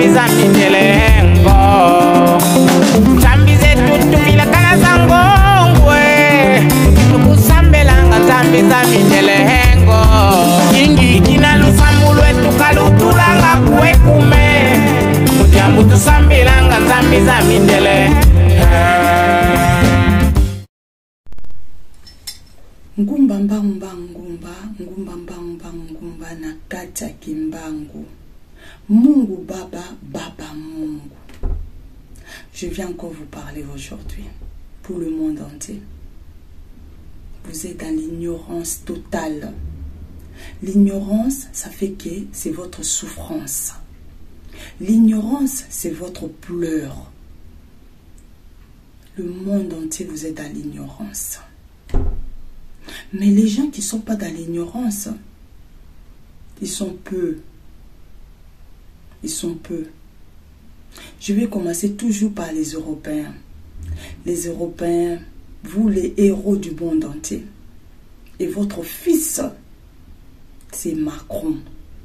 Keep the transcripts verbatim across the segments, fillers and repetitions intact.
nzambi za mindelengo nzambi zetu tukila kana zangongwe tukusambelanga nzambi za mindelengo ingi kina lusambu lwetu kalutulanga kuwekume mujambu tusambelanga nzambi za mindelengo ngumba mbamba ngumba ngumba mbamba ngumba na kati ya kimbangu Mungu Baba Baba Mungu. Je viens encore vous parler aujourd'hui pour le monde entier. Vous êtes dans l'ignorance totale. L'ignorance, ça fait que c'est votre souffrance. L'ignorance, c'est votre pleur. Le monde entier, vous êtes dans l'ignorance. Mais les gens qui ne sont pas dans l'ignorance, ils sont peu. Ils sont peu. Je vais commencer toujours par les Européens. Les Européens, vous les héros du monde entier. Et votre fils, c'est Macron.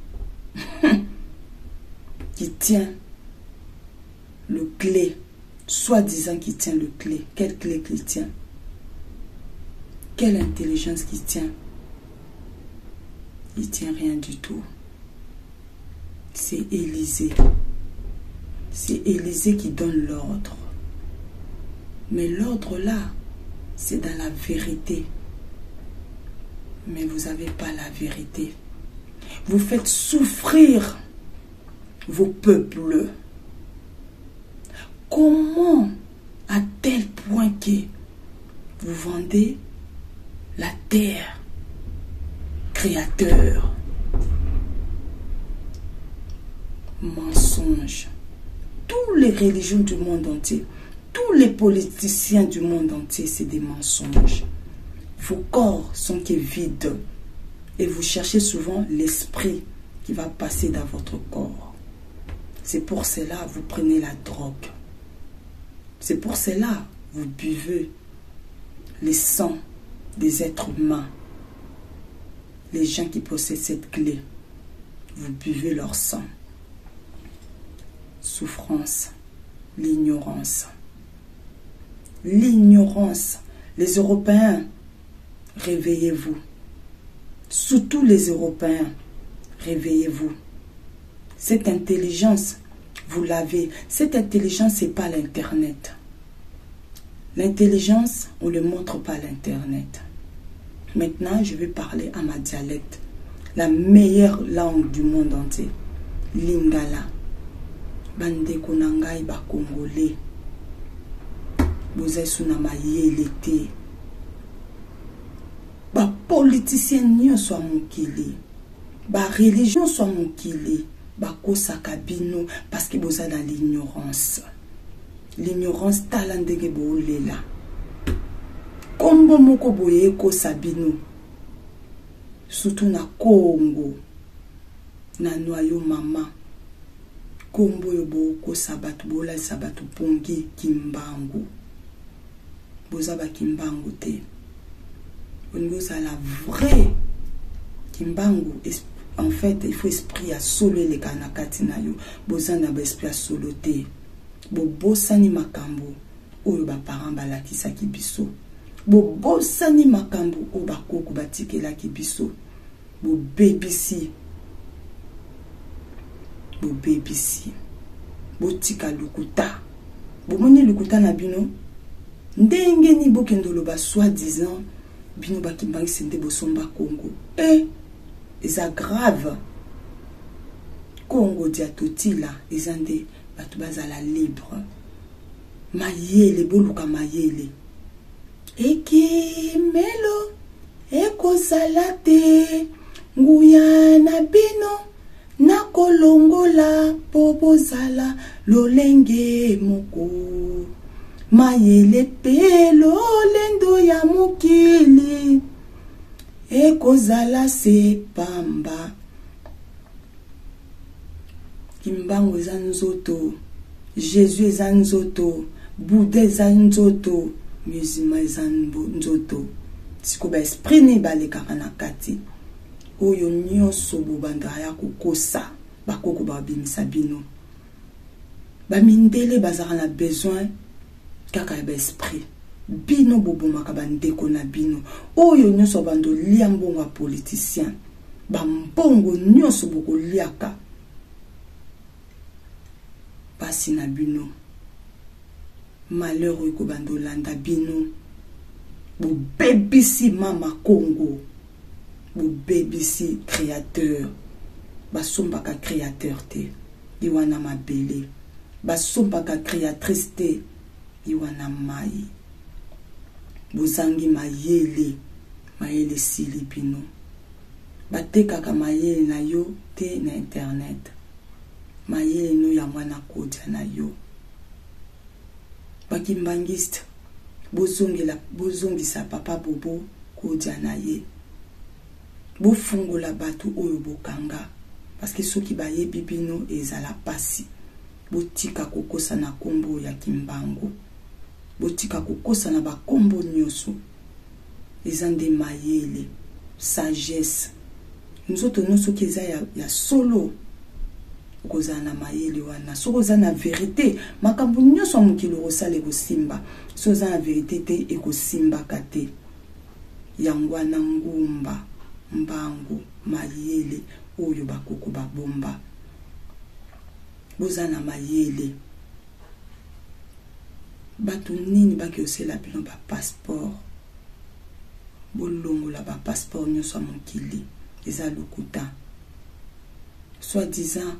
Qui tient le clé. Soi-disant qui tient le clé. Quelle clé qu'il tient? Quelle intelligence qui tient? Il ne tient rien du tout. C'est Élysée. C'est Élysée qui donne l'ordre. Mais l'ordre là, c'est dans la vérité. Mais vous n'avez pas la vérité. Vous faites souffrir vos peuples. Comment, à tel point que vous vendez la terre, créateur, mensonge. Toutes les religions du monde entier, tous les politiciens du monde entier, c'est des mensonges. Vos corps sont que vides et vous cherchez souvent l'esprit qui va passer dans votre corps. C'est pour cela que vous prenez la drogue. C'est pour cela que vous buvez les sangs des êtres humains. Les gens qui possèdent cette clé, vous buvez leur sang. Souffrance, l'ignorance. L'ignorance. Les Européens, réveillez-vous. Surtout les Européens, réveillez-vous. Cette intelligence, vous l'avez. Cette intelligence, ce n'est pas l'Internet. L'intelligence, on ne le montre pas à l'Internet. Maintenant, je vais parler à ma dialecte. La meilleure langue du monde entier. Lingala. Bande konangai ba Congolais. Bozesuna mayele te. Ba politicien nyo soit mokili. Ba religion soit mokili. Ba kosaka bino parce que boza dans l'ignorance. L'ignorance talandege bolela. Kombo moko boye ko sabino. Surtout na Congo. Na noyo mama. Kombo yo boko sabatu bola sabatu pongi kimbangu. Boza ba kimbangu te. Au niveau ça la vraie kimbangu. En fait, il faut esprit à solo les kanakati na yo. Boza na ba esprit à solo te. Bobo sani makambo. Oyo ba parents balakisa ki biso. Bobo sani makambo o ba koko batikela ki biso. Bo baby si. Bo baby si. Bo tika lukuta. Bo moni lukuta na bino. Ndenge ni bo kendolo ba soi-disant bino ba kimbangi sende bo somba Congo. Eh, eza grave. Congo diatotila ezande batu bazala libre. Mayele boluka mayele. Eki melo eko salate nguya na bino na kolongola popo zala lolenge moko mayele pelo lendo ya mukili eko zala se pamba kimbango eza nzoto Jésus eza nzoto Bouddha eza nzoto musulman eza nzoto siko ba esprit ni balekaka na kati oyo nyonso bobanda ya kokosa bakoko babimisa bino ba mindele bazara na besoin kaka ba esprit bino boboma ka bandeko na bino oyo nyonso bando lia mbongo politicien ba mbongo nyonso boko liaka pasi na bino malheur ko bando landa bino bo bebisi mama Congo bo bebisi créateur ba sombaka créateur te iwana mabele ba sombaka créatrice te iwana mai bozangi mayele mayele sili bino batekaka mayele na yo te na internet mayele no ya mwana kodia na yo bakimbangiste bozongela bozongisa papa bobo kodia na ye bofungola batu oyo bokanga parce que soki bayebi bino ezala pasi botika kokosa na kombo ya kimbangu botika kokosa na bakombo nyonso ezande mayele sagesse nzoto nyonso keza ya, ya solo koza na mayele wana sokoza na vérité makambo nyonso mokilo kosala kosimba soza na vérité te ekosimba kate yangwana ngumba mbangu mayele oyo bakoko babomba boza na mayele batu nini baki osela bino ba passeport bolongola ba passeport nyonso mokili eza lokuta soi-disant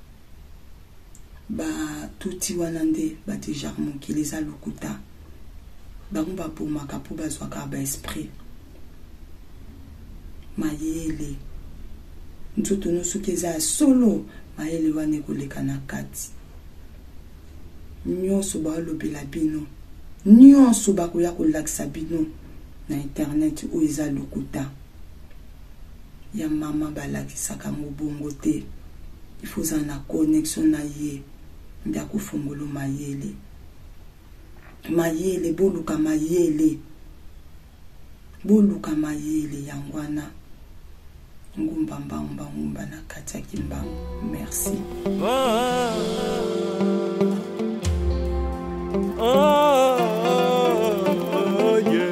ba tuti wana nde ba deja mokili eza lokuta bango babomaka po bazwaka ba esprit mayele nzoto nyonso keza solo mayele wana ekoleka na kati nyonso balobela bino nyonso bakoya kolakisa bino na internet oyo eza lokuta ya mama balakisaka mobongo te ifoza na connexion na ye nda kufungolo mayele mayele boluka mayele boluka mayele yangwana ngumba mbamba ngumba na kati ya kimbangu merci. Oh, oh, oh, yeah.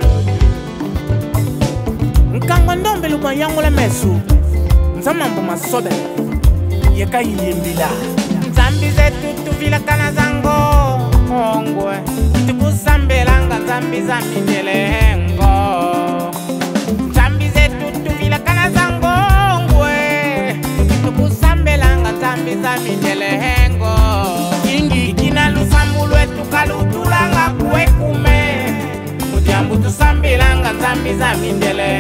Nkangwa ndombe lukwa yangu la mesu nzamambo masobe yeka yimbila nzambi zetu tuvila kana zango ongwe tukusambelanga nzambi za mindelengo nzambi zetu tuvila kana zango ongwe tukusambelanga nzambi za mindelengo ingi kina lusamulwe tukalutulanga kuekume mudiambu tusambelanga nzambi za mindele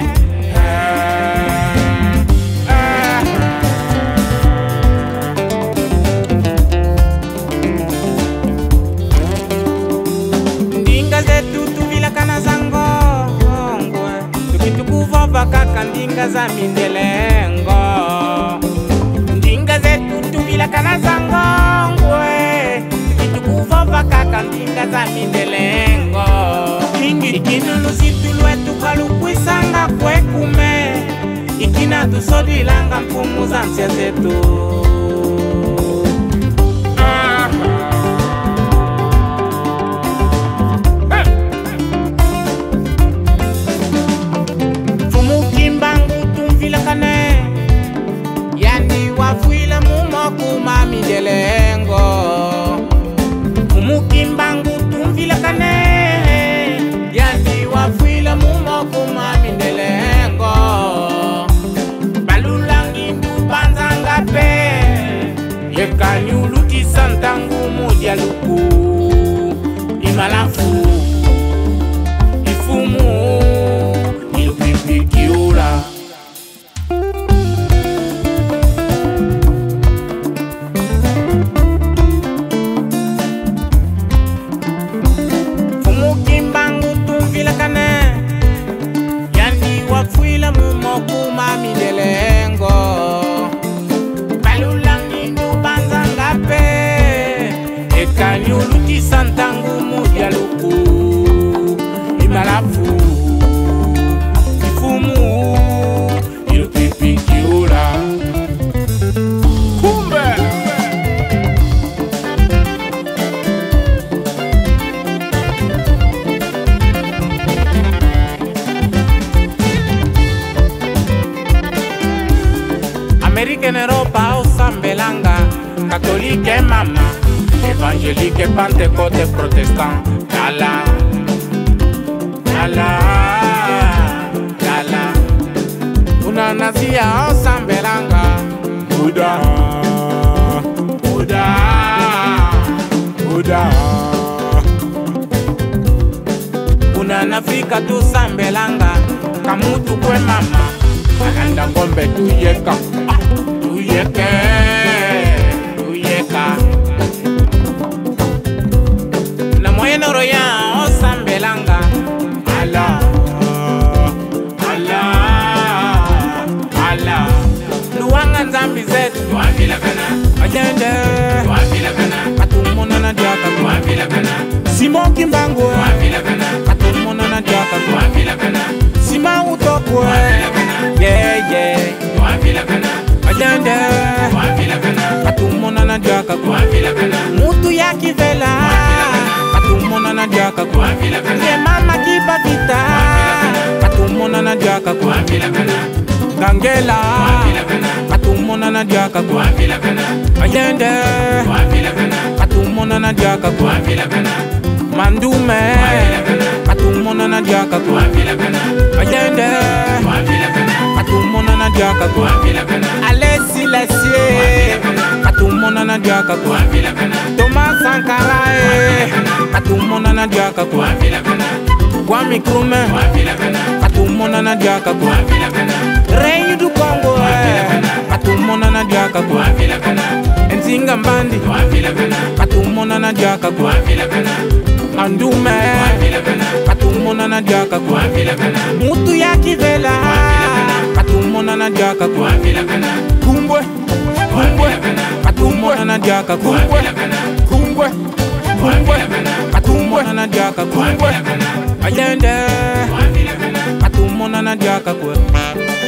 ndinga zetu tuvila kana zango tukitukuvova kaka ndinga za mindelengo ndinga zetu tuvila kana zango tukitukuvova kaka ndinga za mindelengo ingi ikinunu situlwetu kalukwisanga kwekume ikina tusodilanga mpumu za nsya zetu fumukimbangu tumvilakane yani wafuila mumokuma mindelengo fumukimbangu tumvilakane yani wafuila mumokuma mindelengo balulangi ndupanzanga pe yekani ulukisa ntangu modia luku imalafu ifumu ilupipikiula fumukimbangu tumvilakane yani wafuila mumokuma mindelengo balulangi ndupanzanga pe ekani ulukisa ntangu modia luku Afrique en Europe au sambelanga, catholique mama, évangélique, pentecôte, protestant, gala, gala, gala. Una nazia au sambelanga, Buddha, Buddha, Buddha. Una nafika tu sambelanga, kamutu kwe mama, ananda ngombe tuyeka, tuyeke, tuyeka. Na moyeno royan o sambelanga, ala, ala, ala. Luanga nzambi zetu, tuambila kana, ajende, tuambila kana, katumona na jaka, tuambila kana. Simon Kimbangu, tuambila kana, katumona na jaka, tuambila kana. Sima utokwe, yeah yeah, tuambila kana. Ajende, tuambila kana, katumona na jaka, tuambila kana. Mutu ya kivela, katumona na jaka, tuambila kana. Ye mama kiba vita, katumona na jaka, tuambila kana. Gangela, katumona na jaka, tuambila kana. Ajende, tuambila kana, katumona na jaka, tuambila kana. Mandume, katumona na jaka, tuambila kana. Ajende, tuambila kana, katumona na jaka, tuambila kana. Alessi Lessie, katumona na jaka, tuambila kana. Thomas Sankara, katumona na jaka, tuambila kana. Kwame Nkrumah, katumona na jaka, tuambila kana. Rei du Congo, katumona na jaka, tuambila kana. Nzinga Mbandi, katumona na jaka, tuambila kana. Mandume, katumona na jaka, tuambila kana. Mutu ya kivela, katumona na jaka, tuambila kana. Kumbwe, kumbwe, katumona na jaka, kumbwe, kumbwe, kumbwe, katumona na jaka, kumbwe. Ajende, katumona na jaka, kumbwe.